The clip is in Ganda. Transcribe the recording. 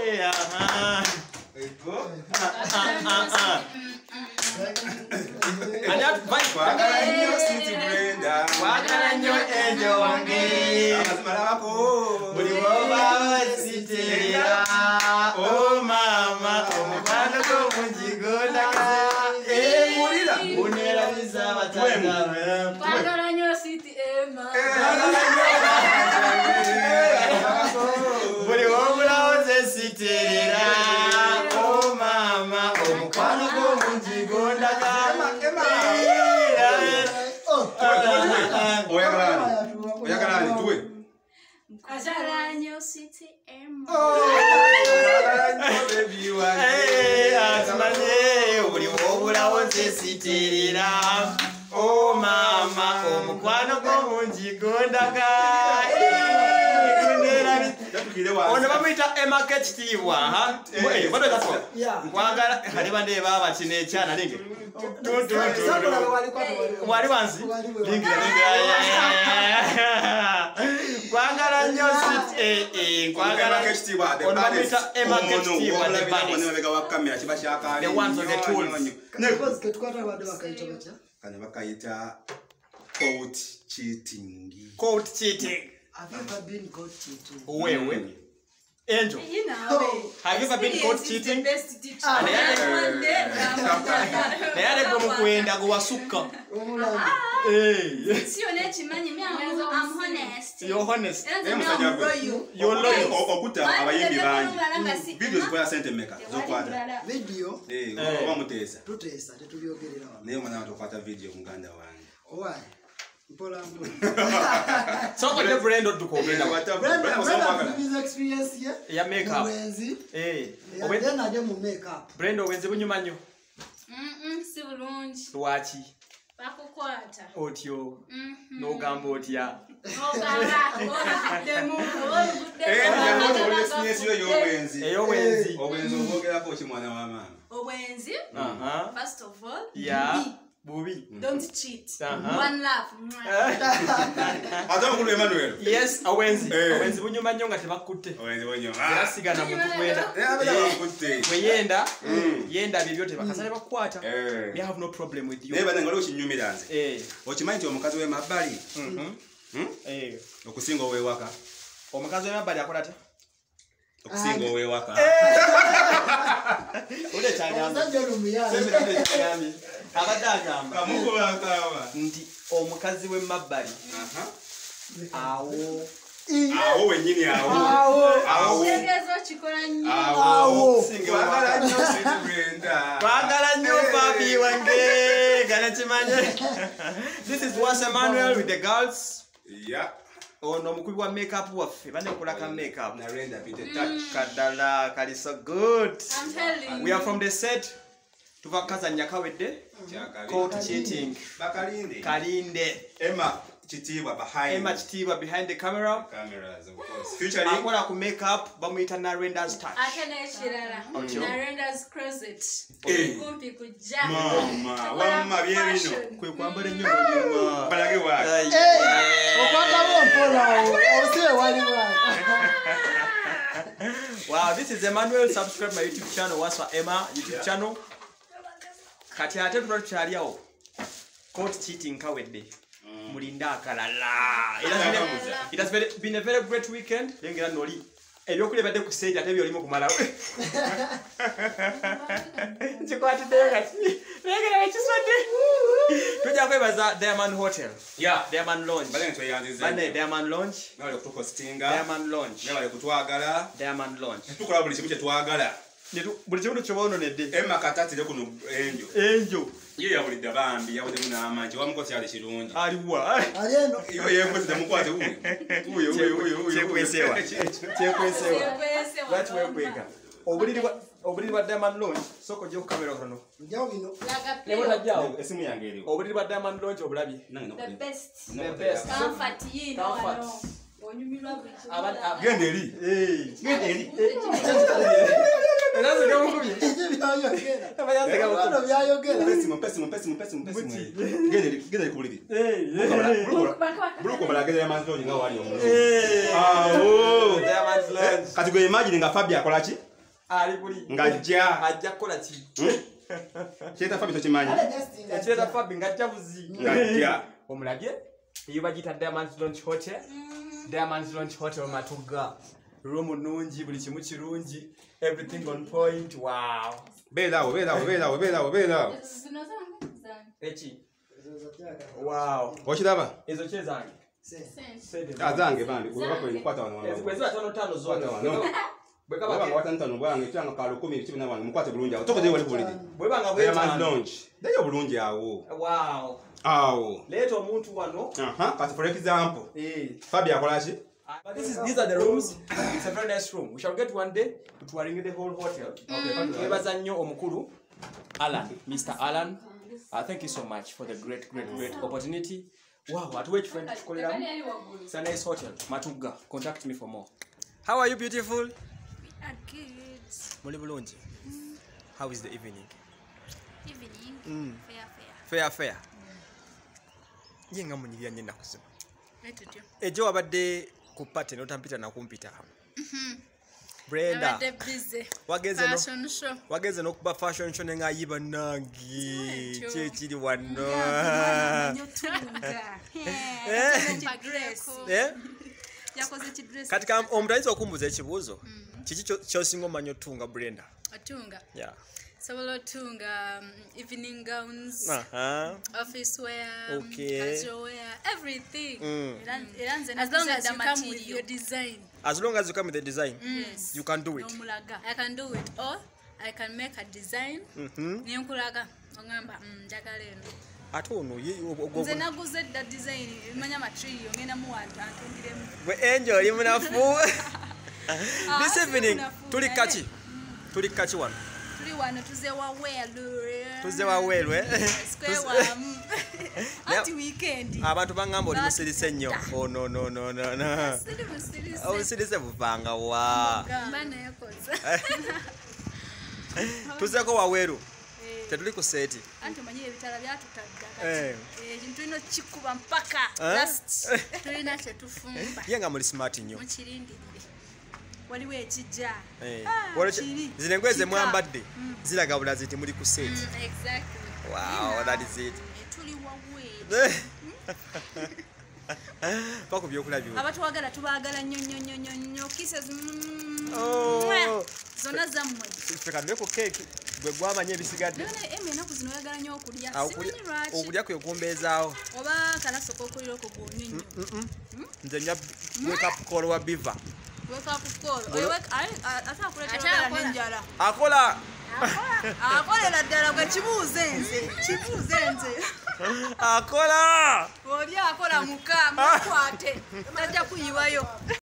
Oh mama, omukwana go munjigonda unera biza batanga Kwagala nyo City Emma. buli wobula oze sitirira oh mama omukwana go munjigonda Oyagalani tuwe. Kwagala nyo City Emma. buli wobula oze sitirira oh mama omukwano go munjigondaga ono bamuyita emaketibwa nkwagala kali bande baba kino ekyana lingi wali wansi kwagala nnyo kwagala ono bamuyita emaketibwa the ones on the tools Kanya bakayita court cheating. Have you ever been caught cheating? Wewe Angel, You know, have you ever been caught cheating? best teacher. Nayale gomu kwenda gwasuka. Sio nechimanyi me I'm honest. You're honest. You're You're loyal. okuta abayimbi bangi videos kwa sente meka zokwata Video? oba mutesa Tutesa, tetubyogerera wano. naye mwana tokwata video muganda wange Why? Mpola mpola. So what the brand of tukogenda. Brenda, his experience here. Ya makeup. Mwenzi. Owen Then I mu makeup. brand owenze bunyuma nnyo. si bulungi. Lwaki? Bakukwata. Otyo. No gambo otya. Eyowenzi. Owenzi obogerako ki mwana wa mama Obwenzi. First of all, Yeah. Bubi. don't cheat. Uh-huh. One love. ate mukulu Emmanuel Yes, owenzi. Owenzi bunyuma nnyo nga tebakutte. owenzi bonyo Era sigana muntu kwenda. kutte Weyenda, yenda bibyo tebakasale bakwata. We have no problem with you. naye bane ngalo kinyumira nze okimanyi nti omukazi w'emabbali okusinga ow'ewaka Omukazi w'emabbali akola atya? okusinga ow'ewaka Ule kyagamba. Omusajja ono muyala. Ule kyagambye. Abadde agamba kamukubakaaba nti omukazi w'emabbali awo awo wenyini awo Tegezo chikola nnyo. awo twagala nnyo Sweet Brenda twagala nnyo papi wange gana kimanye. This is Once Emmanuel with the girls. yeah Ono omukubi wa makeup waffe bane okulaka makeup narenda bite touch kadala kali so good. I'm telling you. We are from the set tuva kazanya kawedde court cheating bakalinde kalinde Emma Chitibwa behind Emma Chitibwa behind the camera cameras of course featuring akola ku makeup bamuyita Narenda's touch. Ate n'ekirala. Narenda's closet. Kumpi kujja. mama wamma byebino Kwe kwambala ennyo munyuma. balage wa Okwatawo mpola osibe wali wa. Wow, this is Emmanuel. Subscribe my YouTube channel. What's for Emma YouTube channel. Kati ate tuno tukyaliawo. Court cheating kawedde. Mulinda akalala. It has been a very great weekend. Lengera noli. Ebyokulebadde ku stage ate byolimu kumalawo. Chikwatidde kati. Lengera ekiswadde. Tujja kwebaza Diamond Hotel. yeah Diamond Lounge. bale ntweyanzize Bane Diamond Lounge. nabale kutupostinga Diamond Lounge. nabale kutwagala Diamond Lounge. tukola buli kimu kye twagala Buli kimu kyobononedde. Emma katatire kuno enjo Enjo. ye yabulidde bambi yabudde n'amangi wamukozi ali kirungi Aliwa. Ali eno. yo yekozi temukwate uyo Kyekwesewa. Kyekwesewa. Lwaki wekweka? Obuliri bwa Diamond Lounge soko gye ku kamera kono. Njawo bino. Nebo tajjawo. esimu yange eriwo Obuliri bwa Diamond Lounge obulabye. The best. The best. Comfort yino Comfort. wano. Onyumirwa buli kimu. genda eri Genda eri. Nazo gamukubye. Ebyo byayogera. Abayanze gamukubye. Ebyo byayogera. pesimu genda eri ku buliri buluko balagera amanzi nga wali omuntu Awo. Diamond Lounge. kati gwe imagine nga Fabi akola ki ali kuli ngajja ajja kola ki cheta Fabi so chimanyi echeta Fabi ngajja buzi ngajja omulabye iyo bagita Diamond Launch Hotel Diamond Launch Hotel Matuga room nungi buli kimu kirungi everything on point wow belawo echi wow ochiraba ezo chezange azange bandi ulaba ko kwata wana wana kwezi atano tano zote bweka baba baba wata ntano bwange cyanga kalo 10 kibina bwange mukwate bulungi awo tokoze wali bulidi bweba nga Diamond bweta Launch dayo bulungi awo wow awo leto omuntu wano kati for example Fabi akolachi but these are the rooms. It's a very nice room. We shall get one day to touring the whole hotel. Okay. Ebaza nnyo omukulu Alan, Mr. Alan. Thank you so much for the great opportunity. Wow, at which friend tukoleramu? It's a nice hotel. Matuga. Contact me for more. How are you, beautiful? We are good. Muli bulungi. How is the evening? Evening. Fair. Fair. Yenga munyirya nnyo nakuzima. Letutyo. Ejo wabadde ku party notampita nakumpita. Brenda. Abadde busy. Wageze n'okuba fashion show nenga yiba nangi. Kyekiri wano. Yakoze ki dress. Katika omuntu ayinza okumbuza ekibuuzo. Kiki ky'osinga omanyi otunga Brenda? Otunga. Yeah. Sobola otunga evening gowns, office wear, casual wear, everything. As long as you come with your design. As long as you come with the design, you can do it. I can do it. Or I can make a design. Ninkulaga ongamba njagala eno. Ate ono nze naguze da design imanya material ngena mu wantu antungiremu. We enjoy munafu. This evening tuli kachi wano. Tuli wano tuze wa welwe. Square one. Ati weekend. Abantu bangamba oli musirise nnyo. Oh no. Musirise buvanga wa. Bana yakoza. Tuzeko waweru. Tetuli ku seti. Anti manye ebitala byatutadda. Kintu ino kikuba mpaka last. Tulina kye tufumba. Yenga muri smart nnyo. Mukirindirire. Waliwo ekijja. Zine ngweze mwambadde. Ziraga bulazi ti muri ku seti. Exactly. Wow, that is it. Tuli wawe. Pako byokulabyo. Abantu wagala tubagala nnyo kisses. Zona zammwe. Fika ndeko cake gwe gwamanye ebisigadde. None eme naku zino yagala nnyo okulya. Okulya kwe kumbeezaawo. Oba kalaso kokulira ko gwonyinyo. Nze nya wake up call wa Biva. Wake up call. Oyo atakuleta n'enjala. Akola. Akolera ddala gwe kibuuze nze. Akola. Oli akola muka mukwate. Tajja kuyiwayo.